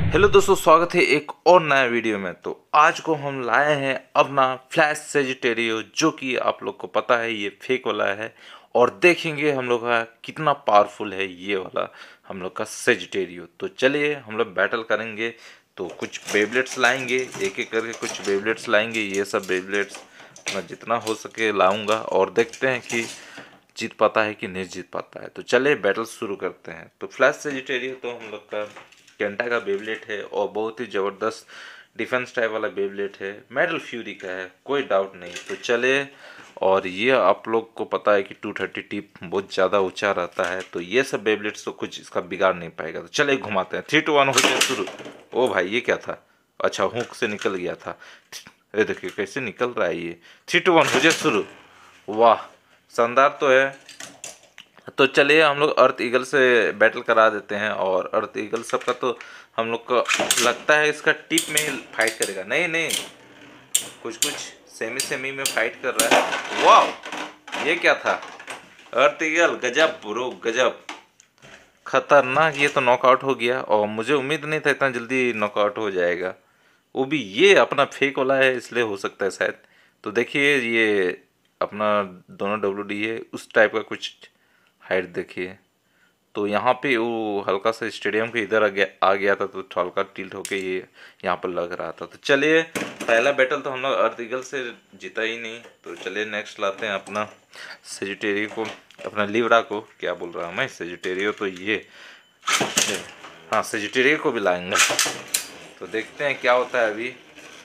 Hello दोस्तों, स्वागत है एक और नया वीडियो में। तो आज को हम लाए हैं अपना फ्लैश सेजिटेरियो, जो कि आप लोग को पता है ये फेक वाला है। और देखेंगे हम लोग का कितना पावरफुल है ये वाला हम लोग का सेजिटेरियो। तो चलिए हम लोग बैटल करेंगे। तो कुछ बेबलेट्स लाएंगे, एक एक करके कुछ बेबलेट्स लाएंगे। ये सब बेबलेट्स मैं जितना हो सके लाऊंगा और देखते हैं कि जीत पाता है कि नहीं जीत पाता है। तो चले बैटल शुरू करते हैं। तो फ्लैश सेजिटेरियो तो हम लोग का केंटा का बेबलेट है और बहुत ही ज़बरदस्त डिफेंस टाइप वाला बेबलेट है। मेटल फ्यूरी का है, कोई डाउट नहीं। तो चले, और ये आप लोग को पता है कि 230 टिप बहुत ज़्यादा ऊंचा रहता है, तो ये सब बेबलेट्स तो कुछ इसका बिगाड़ नहीं पाएगा। तो चले घुमाते हैं। 3 2 1 हो जाए शुरू। ओ भाई, ये क्या था? अच्छा, हुक से निकल गया था। ये देखिए कैसे निकल रहा है ये। 3 2 1 हो जाए शुरू। वाह, शानदार तो है। तो चलिए हम लोग अर्थ ईगल से बैटल करा देते हैं। और अर्थ ईगल सबका तो हम लोग को लगता है इसका टिप में फाइट करेगा। नहीं नहीं, कुछ कुछ सेमी सेमी में फाइट कर रहा है। वाह, ये क्या था? अर्थ ईगल गजब ब्रो, गजब खतरनाक। ये तो नॉकआउट हो गया और मुझे उम्मीद नहीं था इतना जल्दी नॉकआउट हो जाएगा। वो भी ये अपना फेक वाला है, इसलिए हो सकता है शायद। तो देखिए ये अपना दोनों WD है, उस टाइप का कुछ हाइट देखिए। तो यहाँ पे वो हल्का सा स्टेडियम के इधर आ गया था, तो हल्का टिल्ट होके ये यहाँ पर लग रहा था। तो चलिए, पहला बैटल तो हम लोग अर्थ ईगल से जीता ही नहीं। तो चलिए नेक्स्ट लाते हैं अपना सेजिटेरियो को, अपना लिब्रा को। क्या बोल रहा हूँ मैं, सेजिटेरियो तो ये, हाँ सेजिटेरियो को भी लाएंगे। तो देखते हैं क्या होता है अभी।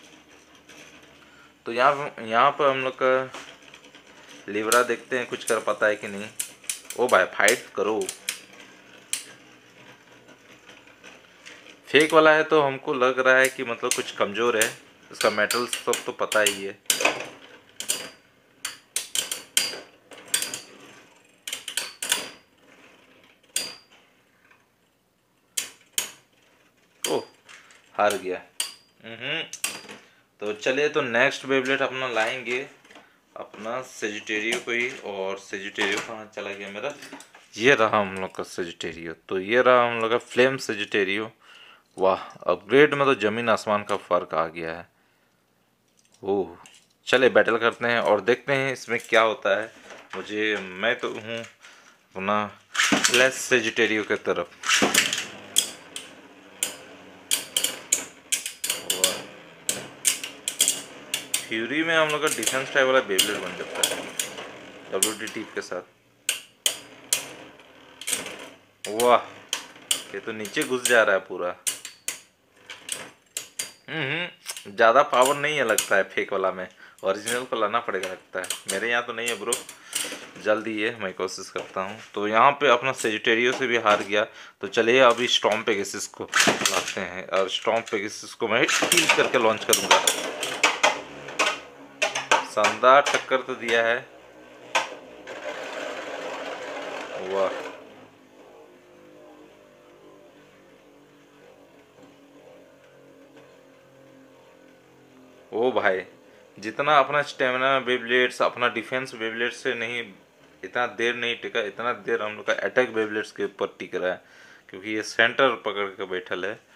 तो यहाँ पर हम लोग का लिब्रा देखते हैं कुछ कर पाता है कि नहीं। ओ भाई, फाइट करो। फेक वाला है तो हमको लग रहा है कि मतलब कुछ कमज़ोर है। इसका मेटल सब तो पता ही है। ओह, हार गया। तो चलिए, तो नेक्स्ट बेबलेट अपना लाएंगे अपना सेजिटेरियो को ही। और सेजिटेरियो कहाँ चला गया मेरा? ये रहा हम लोग का सेजिटेरियो। तो ये रहा हम लोग का फ्लेम सेजिटेरियो। वाह, अपग्रेड में तो ज़मीन आसमान का फ़र्क आ गया है। ओह, चले बैटल करते हैं और देखते हैं इसमें क्या होता है। मैं तो हूँ अपना लेस सेजिटेरियो के तरफ। फ्यूरी में हम लोग का डिफेंस टाइप वाला बेबलेट बन जाता है WD टिप के साथ। वाह, ये तो नीचे घुस जा रहा है पूरा। ज़्यादा पावर नहीं है लगता है फेक वाला में। ओरिजिनल को लाना पड़ेगा लगता है। मेरे यहाँ तो नहीं है ब्रो, जल्दी है, मैं कोशिश करता हूँ। तो यहाँ पे अपना सेजिटेरियो से भी हार गया। तो चलिए अभी स्टॉर्म पेगासस को लाते हैं। और स्टॉर्म पेगासस को मैं हील करके लॉन्च करूँगा। शानदार टक्कर तो दिया है। वाह, ओ भाई, जितना अपना स्टेमिना बेबलेट्स, अपना डिफेंस बेबलेट्स से नहीं, इतना देर नहीं टिका। इतना देर हम लोग का अटैक बेबलेट्स के ऊपर टिक रहा है, क्योंकि ये सेंटर पकड़ के बैठल है।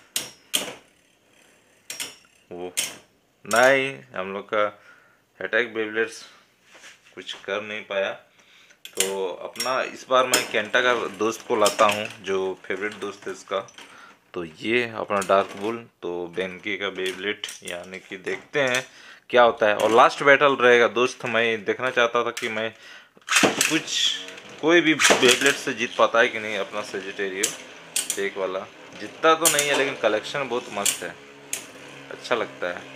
वो नहीं, हम लोग का अटैक बेबलेट्स कुछ कर नहीं पाया। तो अपना इस बार मैं केंटा का दोस्त को लाता हूँ, जो फेवरेट दोस्त है इसका। तो ये अपना डार्क बुल, तो बेनकी का बेबलेट, यानी कि देखते हैं क्या होता है। और लास्ट बैटल रहेगा दोस्त। मैं देखना चाहता था कि मैं कुछ कोई भी बेबलेट से जीत पाता है कि नहीं अपना सेजिटेरियो फेक वाला। जीतता तो नहीं है, लेकिन कलेक्शन बहुत मस्त है, अच्छा लगता है।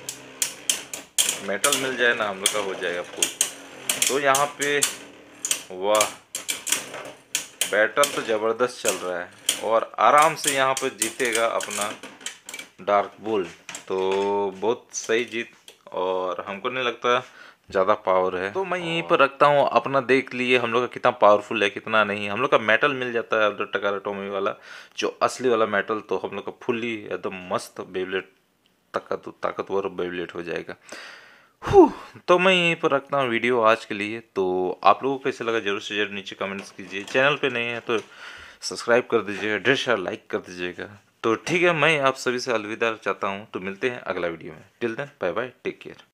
मेटल मिल जाए ना हम लोग का हो जाएगा फुल। तो यहाँ पे वाह, बैटल तो ज़बरदस्त चल रहा है और आराम से यहाँ पर जीतेगा अपना डार्क बुल। तो बहुत सही जीत, और हमको नहीं लगता ज़्यादा पावर है। तो मैं यहीं पर रखता हूँ अपना। देख लिए हम लोग का कितना पावरफुल है कितना नहीं। हम लोग का मेटल मिल जाता है अल्ट्रा टकारा टोमी वाला, जो असली वाला मेटल। तो हम लोग का फुल्ली एकदम मस्त बेबलेट, ताकतवर बेबलेट हो जाएगा। तो मैं यहीं पर रखता हूँ वीडियो आज के लिए। तो आप लोगों को कैसे लगा जरूर से जरूर नीचे कमेंट्स कीजिए। चैनल पे नहीं है तो सब्सक्राइब कर दीजिएगा, ढेर सारा लाइक कर दीजिएगा। तो ठीक है, मैं आप सभी से अलविदा चाहता हूँ। तो मिलते हैं अगला वीडियो में। Till then bye bye, take care.